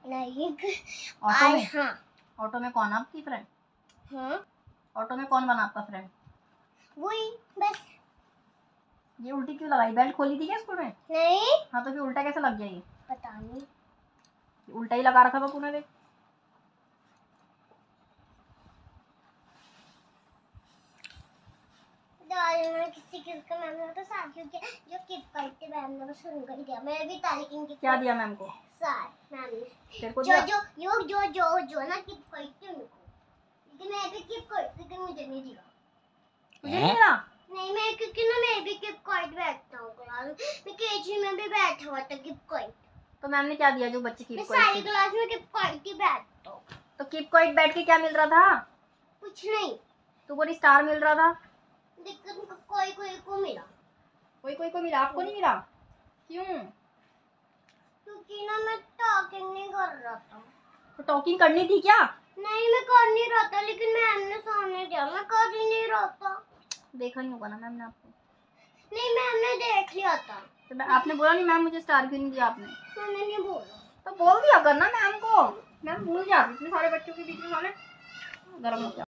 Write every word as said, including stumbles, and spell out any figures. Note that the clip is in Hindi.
नहीं ऑटो में? हाँ। ऑटो में कौन आपकी फ्रेंड? हाँ ऑटो में कौन बना आपका फ्रेंड? वही बस। ये उल्टी क्यों लगाई? बेल्ट खोली थी क्या स्कूल में? नहीं हाँ तो फिर उल्टा कैसे लग गया? ये पता नहीं, उल्टा ही लगा रखा था तूने। देख किसी किसी का मैम ने तो साथियों के जो किप करते मैम ने बस सुन कर दिया। मैं भी तालिकिन की क्या दिया मैम को? सार मैम ने तेरे को जो दिया? जो यो जो जो जो ना किप करते उनको, लेकिन मैं भी किप करती लेकिन मुझे नहीं दिया। तुझे नहीं मिला? नहीं मैं क्योंकि ना मैं भी किप करते बैठता हूँ क्लास में, केजी में भी बैठा हुआ था किप करते। तो मैम ने क्या दिया जो बच्चे किप मैं करते? सारी क्लास में किप करते बैठता हूँ। तो किप क्वाइट बैठ के क्या मिल रहा था? कुछ नहीं। तो कोई स्टार मिल रहा था? लेकिन कोई कोई को मिला। कोई कोई को मिला, आपको नहीं मिला? क्यों? क्योंकि ना मैं टॉकिंग नहीं कर रहा था। तो टॉकिंग करनी थी क्या? नहीं मैं कर नहीं रहा था, लेकिन मैम ने सामने दिया, मैं कर ही नहीं रहा था। देखा नहीं होगा ना मैम ने आपको? नहीं मैम ने देख लिया था। तो आपने बोला नहीं मैम मुझे स्टार क्यों नहीं दिया आपने? मैंने नहीं बोला। तो बोल दिया करना मैम को। मैम भूल जाती इतने सारे बच्चों के बीच में। साले गरम हो गया।